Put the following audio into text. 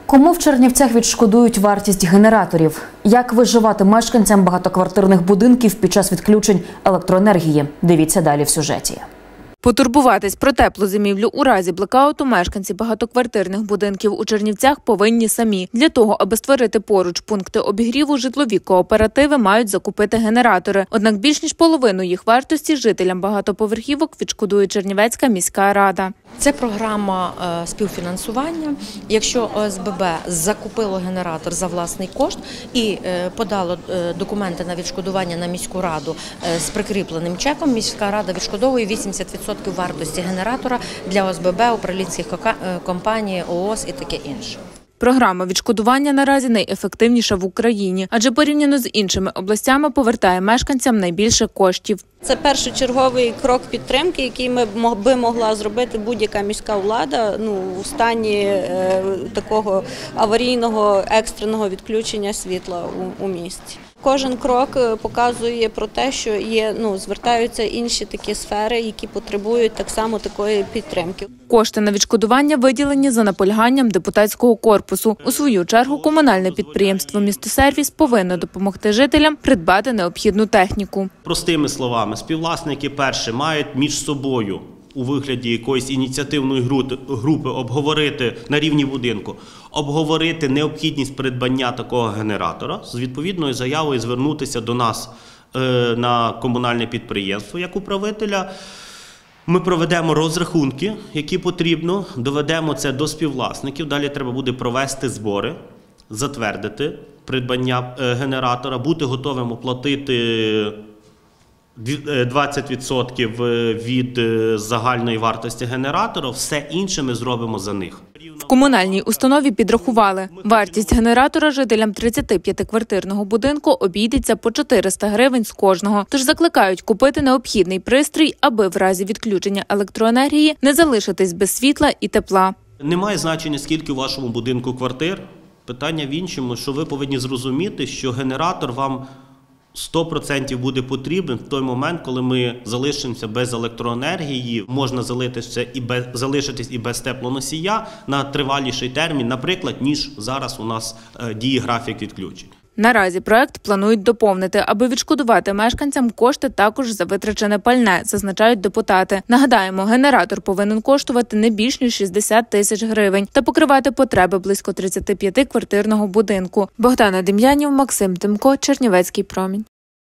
Кому в Чернівцях відшкодують вартість генераторів? Як виживати мешканцям багатоквартирних будинків під час відключень електроенергії? Дивіться далі в сюжеті. Потурбуватись про теплу зимівлю у разі блекауту мешканці багатоквартирних будинків у Чернівцях повинні самі. Для того, аби створити поруч пункти обігріву, житлові кооперативи мають закупити генератори. Однак більш ніж половину їх вартості жителям багатоповерхівок відшкодує Чернівецька міська рада. Це програма співфінансування. Якщо ОСББ закупило генератор за власний кошт і подало документи на відшкодування на міську раду з прикріпленим чеком, міська рада відшкодовує 80% вартості генератора для ОСББ, управлінських компаній, ООС і таке інше. Програма відшкодування наразі найефективніша в Україні, адже порівняно з іншими областями повертає мешканцям найбільше коштів. Це першочерговий крок підтримки, який би могла зробити будь-яка міська влада у стані такого аварійного екстреного відключення світла у місті. Кожен крок показує про те, що звертаються інші такі сфери, які потребують так само такої підтримки. Кошти на відшкодування виділені за наполяганням депутатського корпусу. У свою чергу комунальне підприємство «Містосервіс» повинно допомогти жителям придбати необхідну техніку. Простими словами, співвласники перше мають між собою у вигляді якоїсь ініціативної групи обговорити на рівні будинку, обговорити необхідність придбання такого генератора, з відповідною заявою звернутися до нас на комунальне підприємство як управителя. Ми проведемо розрахунки, які потрібно, доведемо це до співвласників, далі треба буде провести збори, затвердити придбання генератора, бути готовим оплатити 20% від загальної вартості генератора, все інше ми зробимо за них. В комунальній установі підрахували, вартість генератора жителям 35-квартирного будинку обійдеться по 400 гривень з кожного. Тож закликають купити необхідний пристрій, аби в разі відключення електроенергії не залишитись без світла і тепла. Немає значення, скільки у вашому будинку квартир. Питання в іншому, що ви повинні зрозуміти, що генератор вам 100% буде потрібен в той момент, коли ми залишимося без електроенергії, можна залишитись і без теплоносія на триваліший термін, наприклад, ніж зараз у нас діє графік відключень. Наразі проект планують доповнити, аби відшкодувати мешканцям кошти також за витрачене пальне, зазначають депутати. Нагадаємо, генератор повинен коштувати не більш ніж 60 тисяч гривень та покривати потреби близько 35-квартирного будинку. Богдана Дем'янів, Максим Тимко, Чернівецький промінь.